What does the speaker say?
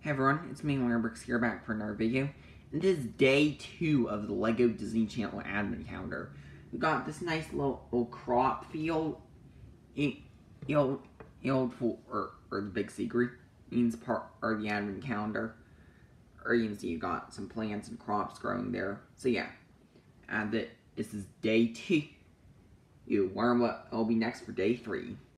Hey everyone, it's me, Larrybricks here, back for another video. And this is day 2 of the LEGO Disney Channel Advent Calendar. We got this nice little crop field, or the big secret means part of the Advent Calendar. Or you can see you got some plants and crops growing there. So yeah, this is day 2. Where what will be next for day 3.